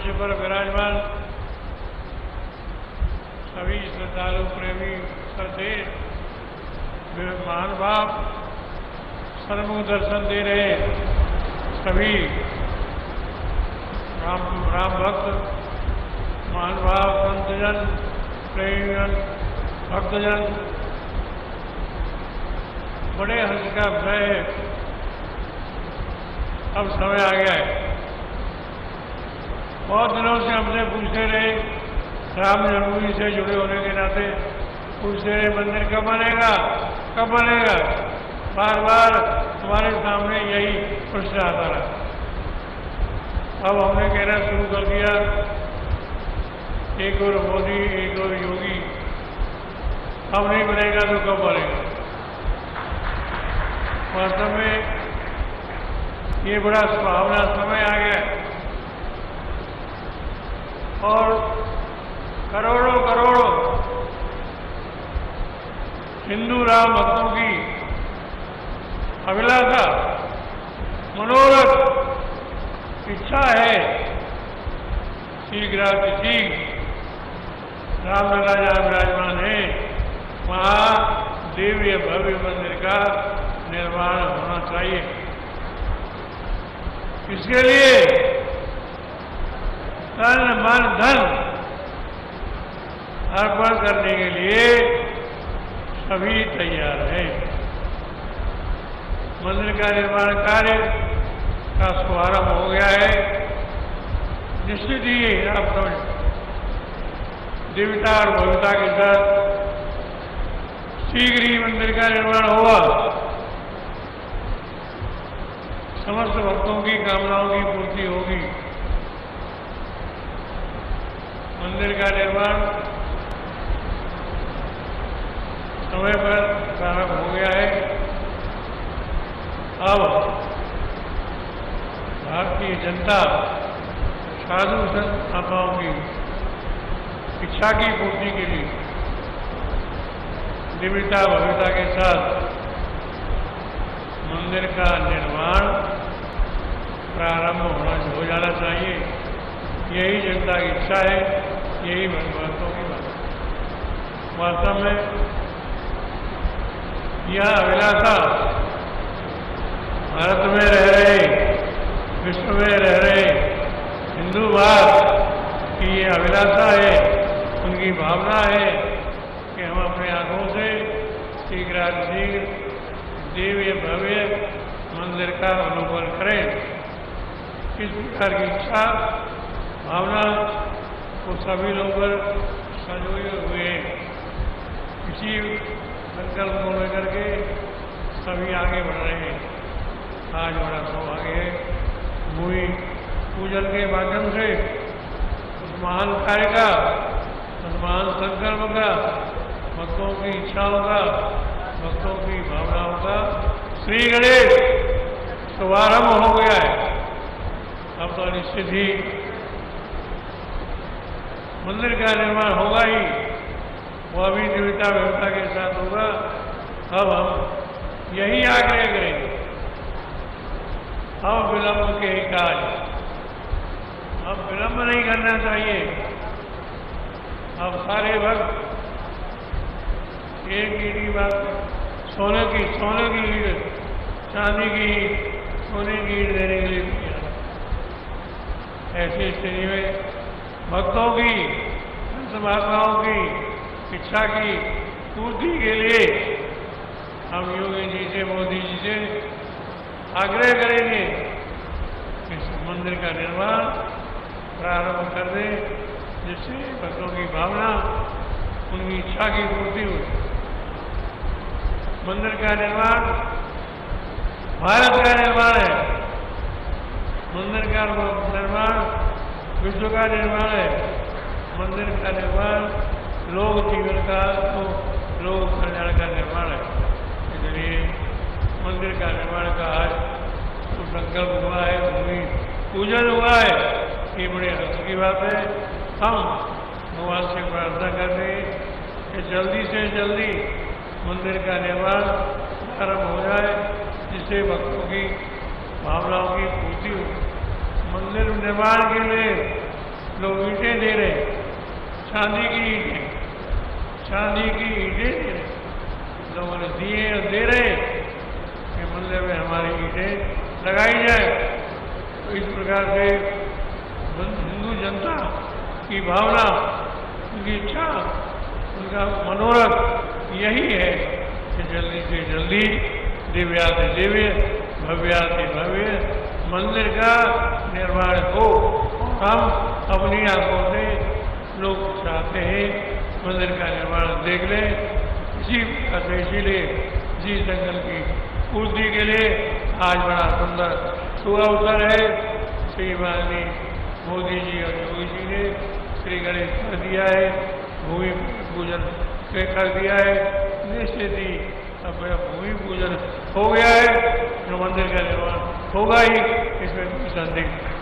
मंच पर विराजमान सभी श्रद्धालु प्रेमी श्रद्धे महानुभाव सन्मुख दर्शन दे रहे सभी राम भक्त महानुभाव संतजन प्रेमीजन भक्तजन बड़े हर्ष का विषय है। अब समय आ गया है। बहुत दिनों से हमसे पूछते रहे, राम जन्मभूमि से जुड़े होने के नाते पूछते रहे मंदिर कब बनेगा, कब बनेगा। बार बार हमारे सामने यही प्रश्न आता रहा। अब हमने कहना शुरू कर दिया, एक और मोदी एक और योगी, अब नहीं बनेगा तो कब बनेगा। वास्तव में ये बड़ा सुहावना समय आ गया है और करोड़ों करोड़ों हिंदू राम भक्तों की अभिलाषा मनोरथ इच्छा है शीघ्रातिशीघ्र रामलला जहाँ विराजमान है वहाँ दिव्य भव्य मंदिर का निर्माण होना चाहिए। इसके लिए तन मन धन अर्पण करने के लिए सभी तैयार हैं। मंदिर का निर्माण कार्य का शुभारंभ हो गया है। निश्चित ही आप समझ दिव्यता और भव्यता के साथ शीघ्र ही मंदिर का निर्माण होगा। समस्त भक्तों की कामनाओं की पूर्ति होगी। मंदिर का निर्माण समय पर प्रारंभ हो गया है। अब भारतीय जनता साधु संत आत्माओं की इच्छा की पूर्ति के लिए दिव्यता भव्यता के साथ मंदिर का निर्माण प्रारंभ हो जाना चाहिए। यही जनता की इच्छा है, यही भक्तों की बात है। वास्तव में यह अभिलाषा भारत में रह रहे, विश्व में रह रहे हिंदू भाव की ये अभिलाषा है, उनकी भावना है कि हम अपने आंखों से शीघ्रातिशीघ्र दिव्य भव्य मंदिर का अवलोकन करें। इस प्रकार की इच्छा भावना को सभी लोग संजोए हुए इसी संकल्प को लेकर के सभी आगे बढ़ रहे हैं। आज बड़ा सौभाग्य है भूमि पूजन के माध्यम से उस महान कार्य का, उस महान संकल्प का, भक्तों की इच्छाओं का, भक्तों की भावनाओं का श्री गणेश शुभारंभ हो गया है। अब तो निश्चित ही मंदिर का निर्माण होगा ही, वह भी दिव्यता व्यवस्था के साथ होगा। अब हम यही आग्रह करेंगे, अब विलंब के ही कार्य, अब विलंब नहीं करना चाहिए। अब सारे भक्त एक की बात सोने की चांदी की सोने की ईंट देने के लिए किया। ऐसी स्थिति में भक्तों की, महात्माओं की इच्छा की पूर्ति के लिए हम योगी जी से, मोदी जी से आग्रह करेंगे कि इस मंदिर का निर्माण प्रारंभ कर दें, जिससे भक्तों की भावना, उनकी इच्छा की पूर्ति हो। मंदिर का निर्माण भारत का निर्माण है, मंदिर का निर्माण विश्व का निर्माण है। मंदिर का निर्माण लोक जीवन का, तो लोक कल्याण का निर्माण है। इसलिए मंदिर का निर्माण का आज तो संकल्प हुआ है, भूमि पूजन हुआ है, ये बड़े हर्ष की बात है। हम भगवान से प्रार्थना कर रहे हैं कि जल्दी से जल्दी मंदिर का निर्माण प्रारंभ हो जाए, जिससे भक्तों की भावनाओं की पूर्ति हो। मंदिर निर्माण के लिए लोग ईंटें दे रहे, चांदी की ईंटें, चांदी की ईंटें दे रहे, लोगों ने दिए और दे रहे कि मंदिर में हमारी ईंटें लगाई जाए। तो इस प्रकार से हिंदू जनता की भावना, उनकी इच्छा, उनका मनोरथ यही है कि जल्दी से जल्दी दिव्याति दिव्य भव्याति भव्य मंदिर का निर्माण हो। हम अपनी आंखों से लोग चाहते हैं मंदिर का निर्माण देख लें। इसीलिए इसी संकल्प की पूर्ति के लिए आज बड़ा सुंदर शुभ अवसर है। श्री माननीय मोदी जी और योगी जी ने श्री गणेश कर दिया है, भूमि पूजन कर दिया है। निश्चित ही अब भूमि पूजन हो गया है, जो मंदिर का निर्माण होगा ही, इसमें कोई संदेह